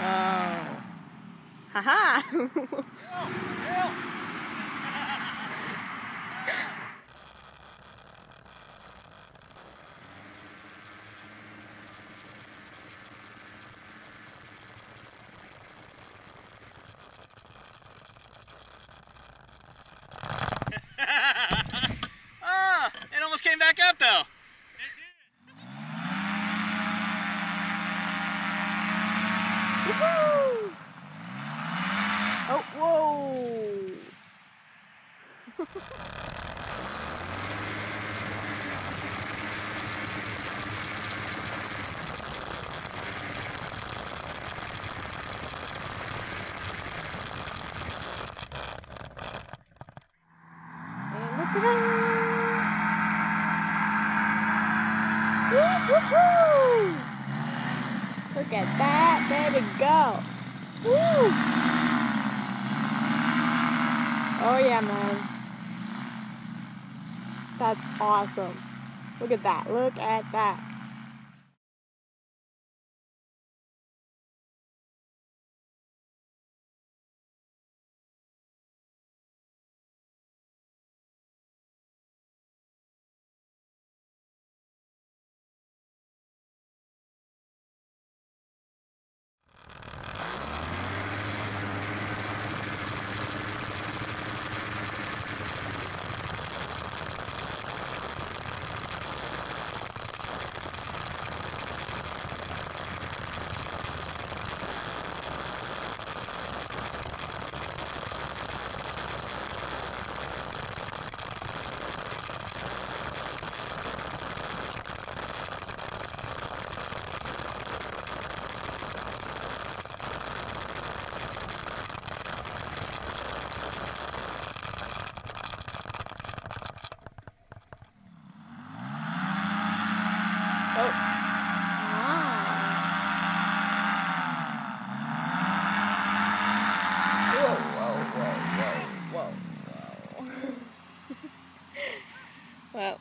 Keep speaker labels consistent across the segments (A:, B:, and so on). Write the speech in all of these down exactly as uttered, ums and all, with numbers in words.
A: Oh. Haha!
B: Oh, it almost came back up though.
A: Woohoo! Oh, whoa! And ta-da! Woo-hoo-hoo! Look at that, there we go. Woo! Oh yeah, man. That's awesome. Look at that, look at that. Oh. Wow. Whoa, whoa, whoa, whoa, whoa, whoa. Well.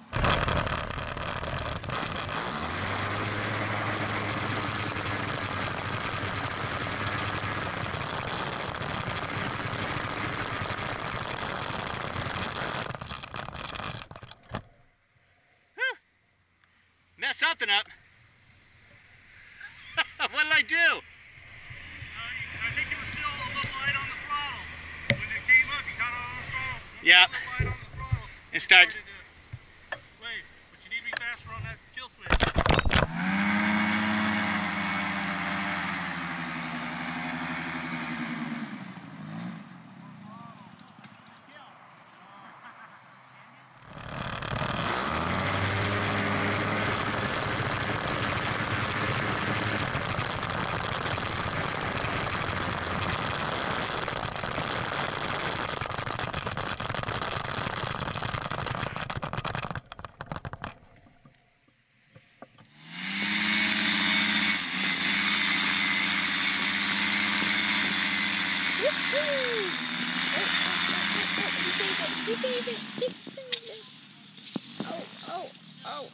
B: Messed something up. What did I do?
C: Uh, I think it was still a little light on the throttle. When it came up, you caught it on the throttle.
B: Yeah.
C: A little light on the throttle.
B: And start.
C: Wait, but you need to be faster on that kill switch.
A: You saved it! You saved it! Oh, oh, oh.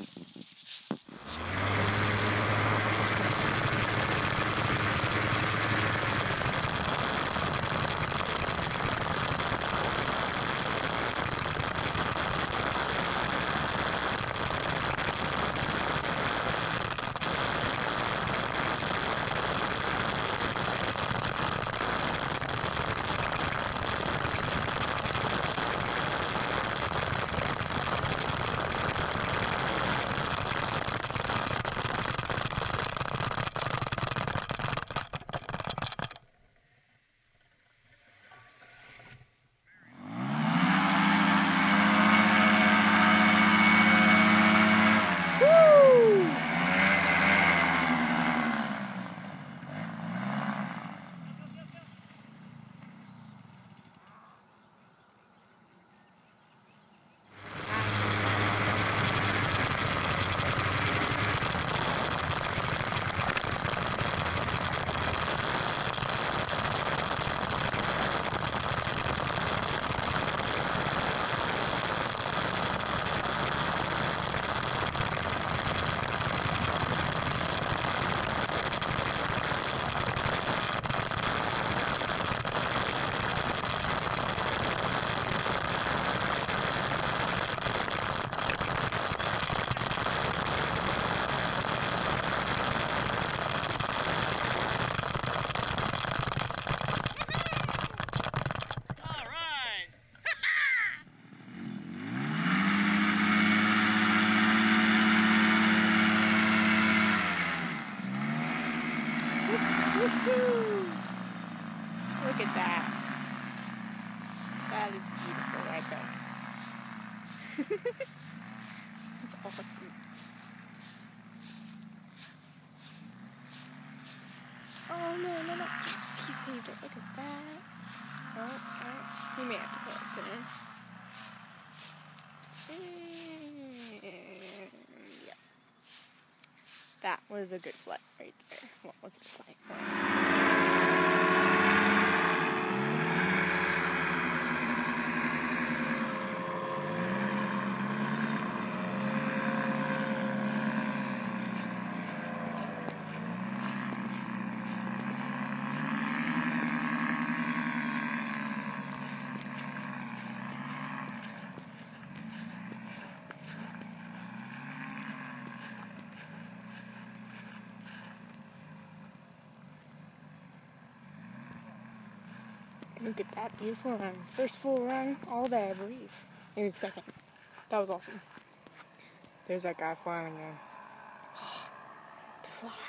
A: Woohoo! Look at that. That is beautiful right there. That's awesome. Oh no, no, no. Yes, he saved it. Look at that. Oh, oh. We may have to put it in. Yeah. That was a good flight right there. What was it flight? Look at that beautiful run. First full run all day, I believe. Maybe the second. That was awesome. There's that guy flying again. To fly.